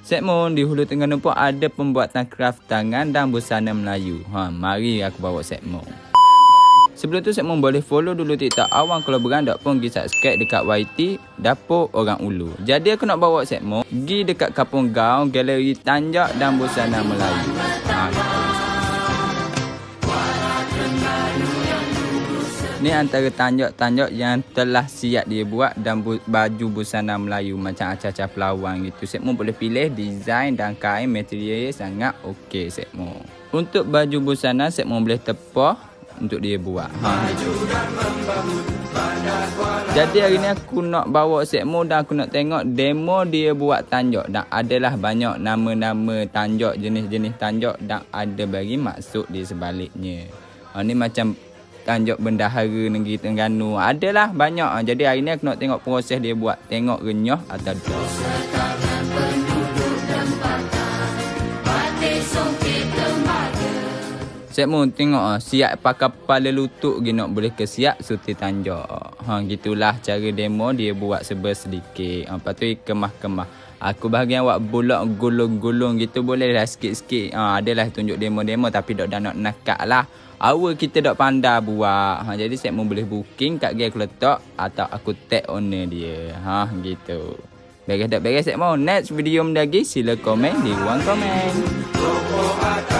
Segmen di Hulu Terengganu pun ada pembuatan kraft tangan dan busana Melayu. Mari aku bawa segmen. Sebelum tu segmen boleh follow dulu TikTok Awang kalau beranda pun pergi subscribe dekat YT Dapur Orang Ulu. Jadi aku nak bawa segmen pergi dekat Kampung Gaung, Galeri Tanjak dan Busana Melayu. Ni antara tanjak-tanjak yang telah siap dia buat dan baju busana Melayu macam acah-acah pelawang gitu. Segmen boleh pilih design dan kain material sangat okey segmen. Untuk baju busana segmen boleh tepah untuk dia buat. Gitu. Jadi hari ni aku nak bawa segmen dan aku nak tengok demo dia buat tanjak dan adalah banyak nama-nama tanjak, jenis-jenis tanjak dan ada bagi maksud di sebaliknya. Ni macam tanjak bendahara negeri Terengganu. Adalah banyak. Jadi hari ni aku nak tengok proses dia buat. Tengok renyah atau tak. Segmen tengok siap pakai kepala lutut gini nak boleh ke siap suti tanjak. Gitulah cara demo dia buat sedikit. Lepas tu kemah-kemah. Aku bahagian buat bulak gulung-gulung gitu boleh lah sikit-sikit. Adalah tunjuk demo-demo tapi dah nak nakak lah. Awal kita dah pandai buat. Jadi segmen boleh booking kat aku letak atau aku tag owner dia. Gitu. Beres tak beres segmen. Next video lagi sila komen di ruang komen.